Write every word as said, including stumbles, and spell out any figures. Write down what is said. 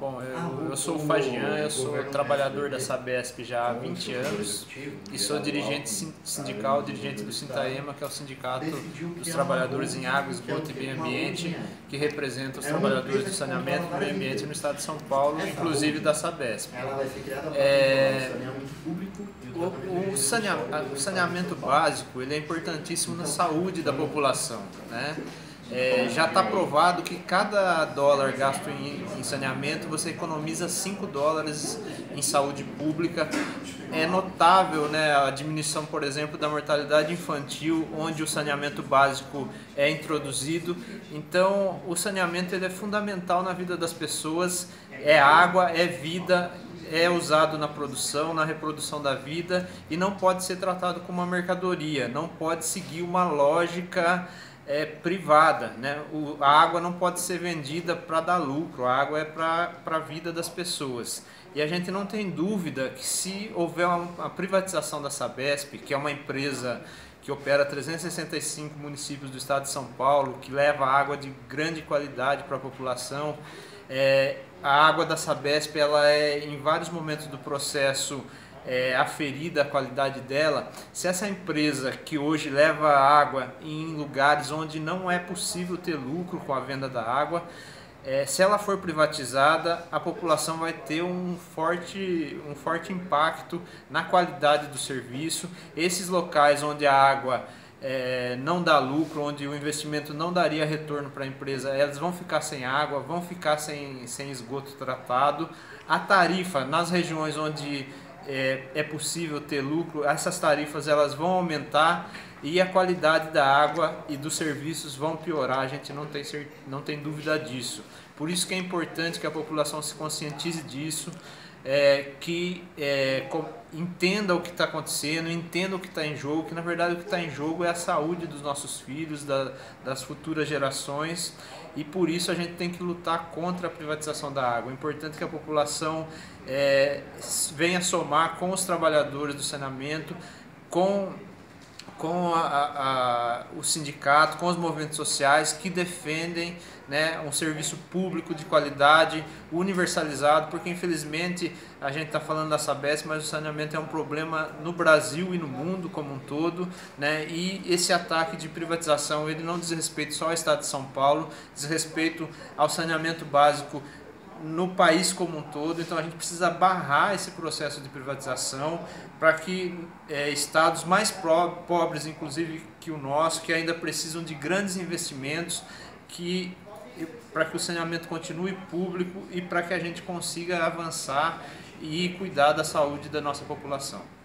Bom, eu, eu sou o Fagian, eu sou trabalhador da Sabesp já há vinte anos e sou dirigente sindical, dirigente do Sintaema, que é o Sindicato dos Trabalhadores em Água, Esgoto e Meio Ambiente, que representa os trabalhadores do saneamento e do meio ambiente no estado de São Paulo, inclusive da Sabesp. É, o, o, saneamento, o saneamento básico ele é importantíssimo na saúde da população, né? É, já está provado que cada dólar gasto em, em saneamento você economiza cinco dólares em saúde pública. É notável, né, a diminuição, por exemplo, da mortalidade infantil, onde o saneamento básico é introduzido. Então, o saneamento ele é fundamental na vida das pessoas, é água, é vida, é usado na produção, na reprodução da vida e não pode ser tratado como uma mercadoria, não pode seguir uma lógica É, privada, né? O, a água não pode ser vendida para dar lucro, a água é para a vida das pessoas. E a gente não tem dúvida que se houver uma, uma privatização da Sabesp, que é uma empresa que opera trezentos e sessenta e cinco municípios do estado de São Paulo, que leva água de grande qualidade para a população, é, a água da Sabesp ela é em vários momentos do processo É, aferida a qualidade dela. Se essa empresa que hoje leva água em lugares onde não é possível ter lucro com a venda da água, é, se ela for privatizada, a população vai ter um forte, um forte impacto na qualidade do serviço. Esses locais onde a água é, não dá lucro, onde o investimento não daria retorno para a empresa, elas vão ficar sem água, vão ficar sem, sem esgoto tratado. A tarifa nas regiões onde É, é possível ter lucro, essas tarifas elas vão aumentar e a qualidade da água e dos serviços vão piorar, a gente não tem, não tem dúvida disso. Por isso que é importante que a população se conscientize disso, é, que é, entenda o que está acontecendo, entenda o que está em jogo, que na verdade o que está em jogo é a saúde dos nossos filhos, da, das futuras gerações, e por isso a gente tem que lutar contra a privatização da água. É importante que a população é, venha somar com os trabalhadores do saneamento, com com a, a, o sindicato, com os movimentos sociais que defendem, né, um serviço público de qualidade, universalizado, porque infelizmente a gente está falando da Sabesp, mas o saneamento é um problema no Brasil e no mundo como um todo, né, e esse ataque de privatização ele não diz respeito só ao estado de São Paulo, diz respeito ao saneamento básico no país como um todo. Então a gente precisa barrar esse processo de privatização para que é, estados mais pobres, inclusive que o nosso, que ainda precisam de grandes investimentos, que para que o saneamento continue público e para que a gente consiga avançar e cuidar da saúde da nossa população.